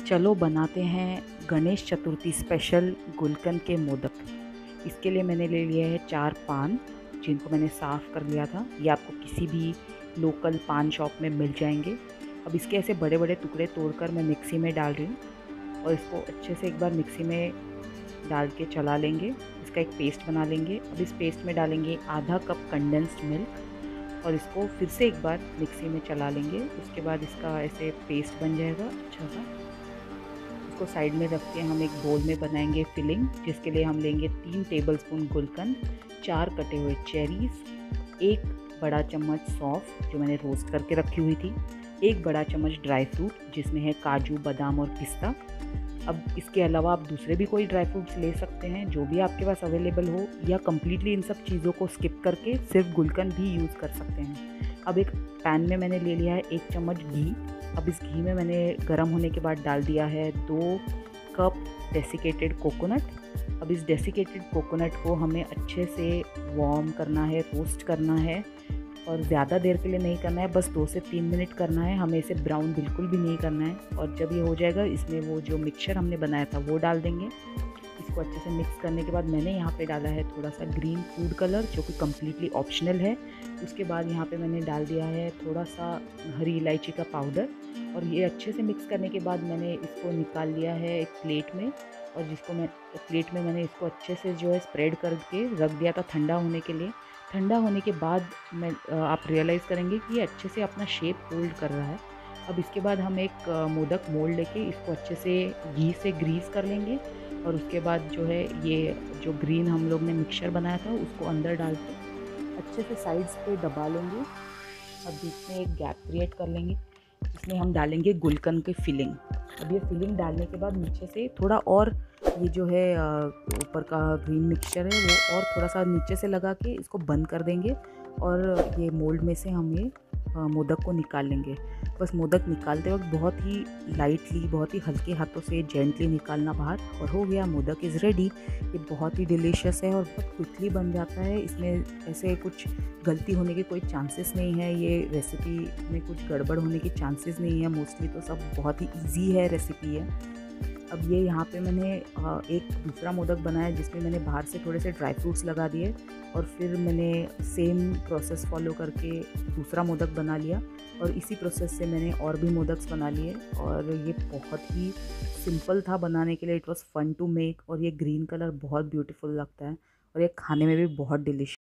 चलो बनाते हैं गणेश चतुर्थी स्पेशल गुलकंद के मोदक। इसके लिए मैंने ले लिया है 4 पान, जिनको मैंने साफ़ कर लिया था। ये आपको किसी भी लोकल पान शॉप में मिल जाएंगे। अब इसके ऐसे बड़े बड़े टुकड़े तोड़कर मैं मिक्सी में डाल रही हूँ और इसको अच्छे से एक बार मिक्सी में डाल के चला लेंगे। इसका एक पेस्ट बना लेंगे। अब इस पेस्ट में डालेंगे आधा कप कंडेंस्ड मिल्क और इसको फिर से एक बार मिक्सी में चला लेंगे। उसके बाद इसका ऐसे पेस्ट बन जाएगा अच्छा सा। इसको साइड में रख के हम एक बोल में बनाएंगे फिलिंग, जिसके लिए हम लेंगे 3 टेबलस्पून गुलकंद, 4 कटे हुए चेरीज़, 1 बड़ा चम्मच सौंफ जो मैंने रोस्ट करके रखी हुई थी, 1 बड़ा चम्मच ड्राई फ्रूट जिसमें है काजू, बादाम और पिस्ता। अब इसके अलावा आप दूसरे भी कोई ड्राई फ्रूट्स ले सकते हैं जो भी आपके पास अवेलेबल हो, या कम्प्लीटली इन सब चीज़ों को स्किप करके सिर्फ गुलकंद भी यूज़ कर सकते हैं। अब एक पैन में मैंने ले लिया है 1 चम्मच घी। अब इस घी में मैंने गर्म होने के बाद डाल दिया है 2 कप डेसिकेटेड कोकोनट। अब इस डेसिकेटेड कोकोनट को हमें अच्छे से वार्म करना है, रोस्ट करना है, और ज़्यादा देर के लिए नहीं करना है, बस 2 से 3 मिनट करना है। हमें इसे ब्राउन बिल्कुल भी नहीं करना है। और जब ये हो जाएगा, इसमें वो जो मिक्सचर हमने बनाया था वो डाल देंगे। इसको अच्छे से मिक्स करने के बाद मैंने यहाँ पे डाला है थोड़ा सा ग्रीन फूड कलर, जो कि कम्प्लीटली ऑप्शनल है। उसके बाद यहाँ पे मैंने डाल दिया है थोड़ा सा हरी इलायची का पाउडर, और ये अच्छे से मिक्स करने के बाद मैंने इसको निकाल लिया है एक प्लेट में, और जिसको मैं प्लेट में मैंने इसको अच्छे से जो है स्प्रेड करके रख दिया था ठंडा होने के लिए। ठंडा होने के बाद आप रियलाइज़ करेंगे कि ये अच्छे से अपना शेप होल्ड कर रहा है। अब इसके बाद हम एक मोदक मोल्ड लेके इसको अच्छे से घी से ग्रीस कर लेंगे, और उसके बाद जो है ये जो ग्रीन हम लोग ने मिक्सचर बनाया था उसको अंदर डाल के अच्छे से साइड्स पे दबा लेंगे। अब बीच में एक गैप क्रिएट कर लेंगे, जिसमें हम डालेंगे गुलकंद की फिलिंग। अब ये फिलिंग डालने के बाद नीचे से थोड़ा और ये जो है ऊपर का ग्रीन मिक्सचर है वो और थोड़ा सा नीचे से लगा के इसको बंद कर देंगे, और ये मोल्ड में से हम ये मोदक को निकाल लेंगे। बस मोदक निकालते वक्त बहुत ही लाइटली, बहुत ही हल्के हाथों से जेंटली निकालना बाहर, और हो गया, मोदक इज़ रेडी। ये बहुत ही डिलीशियस है और बहुत क्विकली बन जाता है। इसमें ऐसे कुछ गलती होने के कोई चांसेस नहीं है। ये रेसिपी में कुछ गड़बड़ होने के चांसेस नहीं है। मोस्टली तो सब बहुत ही ईजी है रेसिपी है। अब ये यहाँ पे मैंने एक दूसरा मोदक बनाया जिसमें मैंने बाहर से थोड़े से ड्राई फ्रूट्स लगा दिए, और फिर मैंने सेम प्रोसेस फॉलो करके दूसरा मोदक बना लिया, और इसी प्रोसेस से मैंने और भी मोदक्स बना लिए। और ये बहुत ही सिंपल था बनाने के लिए। It was fun to make, और ये ग्रीन कलर बहुत ब्यूटीफुल लगता है, और ये खाने में भी बहुत डिलीशियस।